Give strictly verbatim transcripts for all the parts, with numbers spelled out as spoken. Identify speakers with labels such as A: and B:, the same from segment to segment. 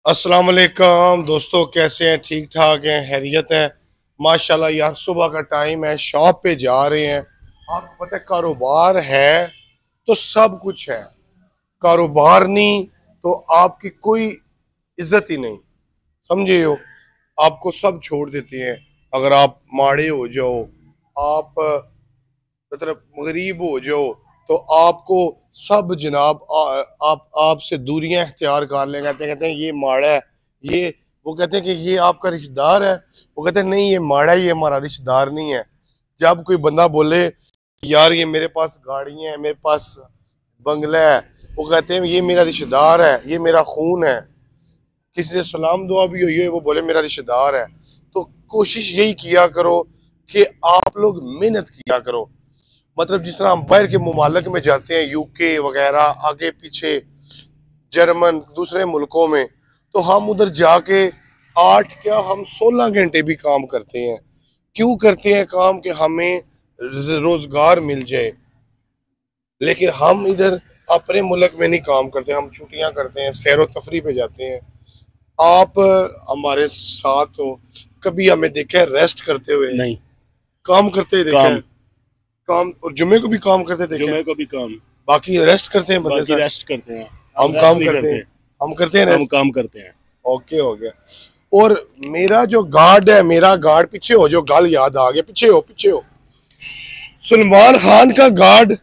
A: अस्सलाम वालेकुम दोस्तों, कैसे हैं? ठीक ठाक हैं, खैरियत है माशाल्लाह। यार सुबह का टाइम है, शॉप पे जा रहे हैं। आपको पता है कारोबार है तो सब कुछ है, कारोबार नहीं तो आपकी कोई इज्जत ही नहीं, समझे हो। आपको सब छोड़ देते हैं अगर आप माड़े हो जाओ, आप मतलब गरीब हो जाओ तो आपको सब जनाब आ, आप आपसे दूरियां इख्तियार कर लें। कहते हैं कहते हैं ये माड़ा है, ये वो कहते हैं कि ये आपका रिश्तेदार है, वो कहते हैं नहीं ये माड़ा है, ये हमारा रिश्तेदार नहीं है। जब कोई बंदा बोले यार ये मेरे पास गाड़ियां हैं, मेरे पास बंगला है, वो कहते हैं ये मेरा रिश्तेदार है, ये मेरा खून है। किसी से सलाम दुआ भी हुई है, वो बोले मेरा रिश्तेदार है। तो कोशिश यही किया करो कि आप लोग मेहनत किया करो। मतलब जिस तरह हम बाहर के मुमालिक में जाते हैं, यूके वगैरह, आगे पीछे जर्मन, दूसरे मुल्कों में, तो हम उधर जाके आठ क्या हम सोलह घंटे भी काम करते हैं। क्यों करते हैं काम? कि हमें रोजगार मिल जाए। लेकिन हम इधर अपने मुल्क में नहीं काम करते, हम छुट्टियां करते हैं, सैर व तफरी पे जाते हैं। आप हमारे साथ हो, कभी हमें देखा है रेस्ट करते हुए?
B: नहीं।
A: काम करते देखा
B: काम
A: है? काम और जुम्मे को भी काम करते देखे?
B: जुम्मे को भी काम,
A: बाकी रेस्ट करते हैं बंदे
B: बाकी
A: सर?
B: रेस्ट करते हैं।
A: हम
B: रेस्ट
A: काम
B: नहीं
A: करते हैं, हम करते हैं
B: हम
A: रेस्ट।
B: काम करते हैं।
A: ओके हो गया। और मेरा जो गार्ड है, मेरा गार्ड पीछे हो, जो गल याद आ गया, पीछे हो पीछे हो। सलमान खान का गार्ड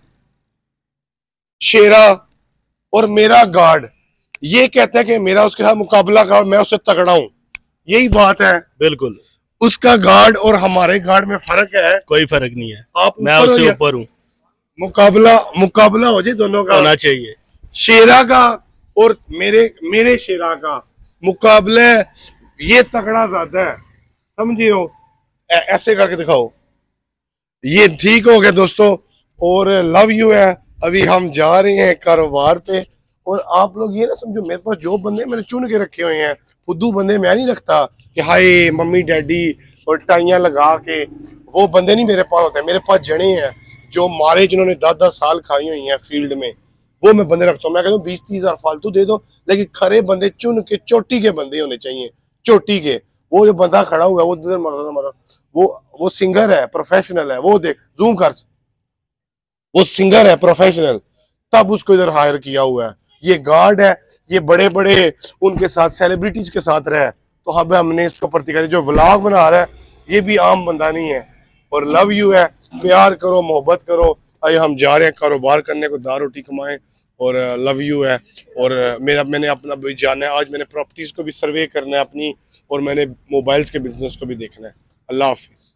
A: शेरा और मेरा गार्ड ये कहता है कि मेरा उसके साथ मुकाबला करो, मैं उससे तगड़ा हूं। यही बात है।
B: बिल्कुल।
A: उसका गार्ड और हमारे गार्ड में फर्क है?
B: कोई फर्क नहीं है।
A: आप
B: मैं उससे ऊपर हूँ। मुकाबला
A: मुकाबला हो जाए दोनों का,
B: होना चाहिए।
A: शेरा का और मेरे मेरे शेरा का मुकाबला, ये तगड़ा ज्यादा है, समझे हो। ऐसे करके दिखाओ। ये ठीक हो गया दोस्तों। और लव यू है। अभी हम जा रहे हैं कारोबार पे। और आप लोग ये ना समझो, मेरे पास जो बंदे मैंने चुन के रखे हुए हैं, फुद्दू बंदे मैं नहीं रखता कि हाय मम्मी डैडी और टाइयां लगा के, वो बंदे नहीं मेरे पास होते। मेरे पास जने हैं जो मारे, जिन्होंने दस दस साल खाई हुई हैं फील्ड में, वो मैं बंदे रखता हूँ। मैं कहता हूँ बीस तीस हजार फालतू दे दो, लेकिन खरे बंदे चुन के चोटी के बंदे होने चाहिए, चोटी के। वो जो बंदा खड़ा हुआ है वो उधर मर मर वो वो सिंगर है, प्रोफेशनल है, वो देख जूम कर, वो सिंगर है प्रोफेशनल, तब उसको इधर हायर किया हुआ है। ये गार्ड है, ये बड़े बड़े उनके साथ सेलिब्रिटीज के साथ रहे, तो अब हमने इसको प्रतिकारी जो व्लॉग बना रहा है, ये भी आम बंदा नहीं है। और लव यू है, प्यार करो, मोहब्बत करो। आइए हम जा रहे हैं कारोबार करने को, दाल रोटी कमाएं। और लव यू है। और मेरा मैंने अपना भी जाना है, आज मैंने प्रॉपर्टीज को भी सर्वे करना है अपनी, और मैंने मोबाइल्स के बिजनेस को भी देखना है। अल्लाह हाफिज।